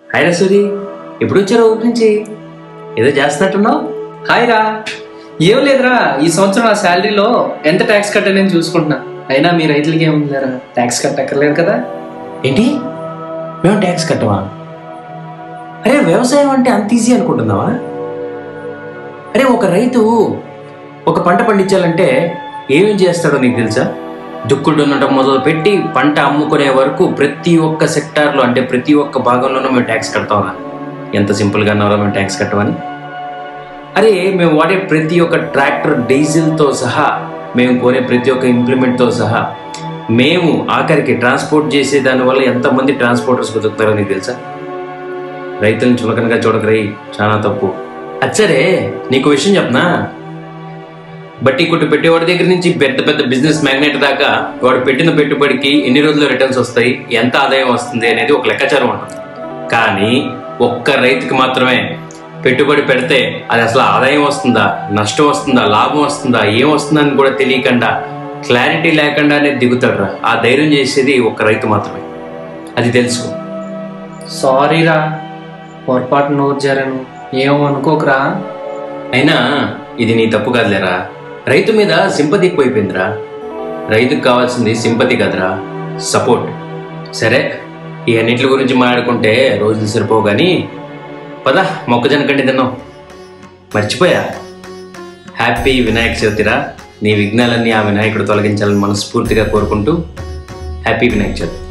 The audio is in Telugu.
హాయ్ రా సూరి, ఎప్పుడు వచ్చారో ఊరి నుంచి? ఏదో చేస్తున్నట్టున్నావు. హాయ్ రా. ఏం లేదురా, ఈ సంవత్సరం నా శాలరీలో ఎంత ట్యాక్స్ కట్టానని చూసుకుంటున్నా. అయినా మీ రైతులకి ఏముంది లేరా, ట్యాక్స్ కట్టక్కర్లేదు కదా. ఏంటి, మేము ట్యాక్స్ కట్టవా? అరే వ్యవసాయం అంటే అంత ఈజీ అనుకుంటున్నావా? అరే ఒక రైతు ఒక పంట పండించాలంటే ఏమేం చేస్తాడో నీకు తెలుసా? దుక్కుడు ఉండటం మొదలు పెట్టి పంట అమ్ముకునే వరకు ప్రతి ఒక్క సెక్టార్లో, అంటే ప్రతి ఒక్క భాగంలోనూ మేము ట్యాక్స్ కడతామా? ఎంత సింపుల్గా అన్నారో మేము ట్యాక్స్ కట్టమని. అరే మేము వాడే ప్రతి ఒక్క ట్రాక్టర్ డీజిల్తో సహా, మేము కొనే ప్రతి ఒక్క ఇంప్లిమెంట్తో సహా, మేము ఆఖరికి ట్రాన్స్పోర్ట్ చేసే దానివల్ల ఎంతమంది ట్రాన్స్పోర్టర్స్ బతుకుతారో నీకు తెలుసా? రైతులను చులకనగా చూడకరై, చాలా తప్పు. అచ్చరే నీకు విషయం చెప్పనా? బట్టి కొట్టు పెట్టేవాడి దగ్గర నుంచి పెద్ద పెద్ద బిజినెస్ మ్యాగ్నెట్ దాకా వాడు పెట్టిన పెట్టుబడికి ఎన్ని రోజుల్లో రిటర్న్స్ వస్తాయి, ఎంత ఆదాయం వస్తుంది అనేది ఒక లెక్కాచారం ఉంటుంది. కానీ ఒక్క రైతుకి మాత్రమే పెట్టుబడి పెడితే అది అసలు ఆదాయం వస్తుందా, నష్టం వస్తుందా, లాభం వస్తుందా, ఏం వస్తుందా అని కూడా తెలియకుండా, క్లారిటీ లేకుండానే దిగుతాడు రా. ఆ ధైర్యం చేసేది ఒక్క రైతు మాత్రమే, అది తెలుసుకో. సారీ రా, పొరపాటు నోరు జారాను, ఏమో అనుకోకరా. అయినా ఇది నీ తప్పు కాదులేరా, రైతు మీద సింపతి ఎక్కువైపోయిందిరా. రైతుకు కావాల్సింది సింపతి కాదురా, సపోర్ట్. సరే, ఈ అన్నింటి గురించి మాట్లాడుకుంటే రోజులు సరిపోవు కానీ పద మొక్కజొన్న కండి తిన్నాం. మర్చిపోయా, హ్యాపీ వినాయక చవితిరా. నీ విఘ్నాలన్నీ ఆ వినాయకుడు తొలగించాలని మనస్ఫూర్తిగా కోరుకుంటూ హ్యాపీ వినాయక చవితి.